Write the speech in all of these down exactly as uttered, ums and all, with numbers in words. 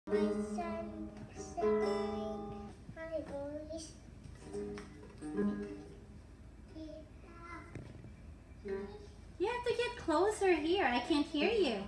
My sunshine, my voice. You have to get closer here. I can't hear you.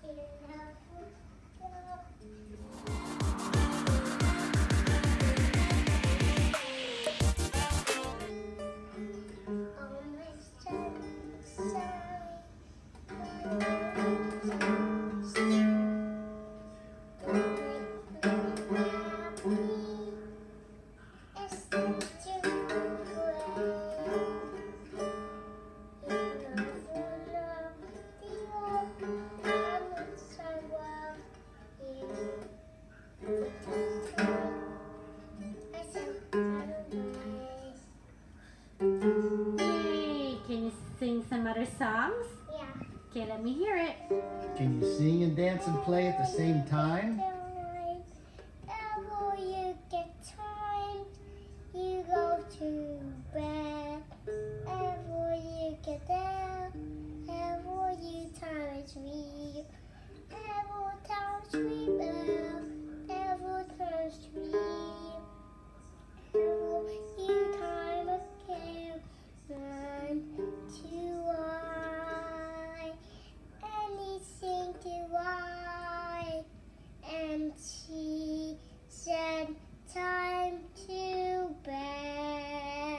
Yay! Can you sing some other songs? Yeah. Okay, let me hear it. Can you sing and dance and play at the same time? Whenever you get tired, you go to bed. Whenever you get down, whenever you time to sleep. Whenever time to sleep, whenever time to sleep. Whenever you time again, run to I. Anything to I. And she said, time to bed.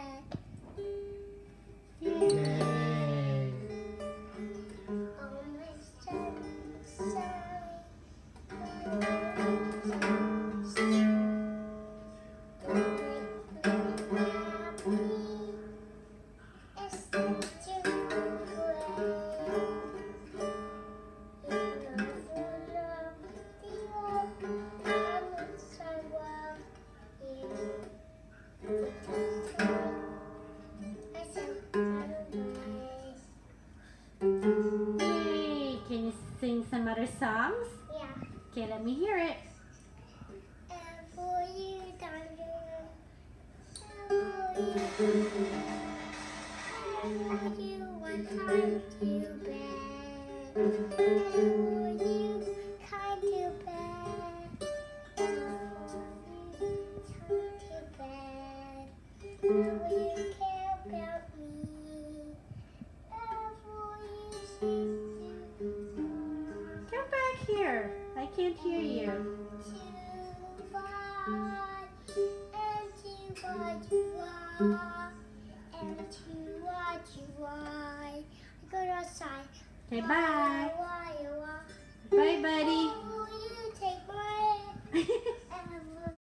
Yay! On my sunshine, Yay! Can you sing some other songs? yeah. Okay, let me hear it. And for you, darling, and for you, and for you, one time to bed. And for you, kind to bed. And for you, time to bed. And for you, care about me. And for you, say to Come back here. I can't hear you. to fly and to what you are and to what you are. I go outside. Okay, bye.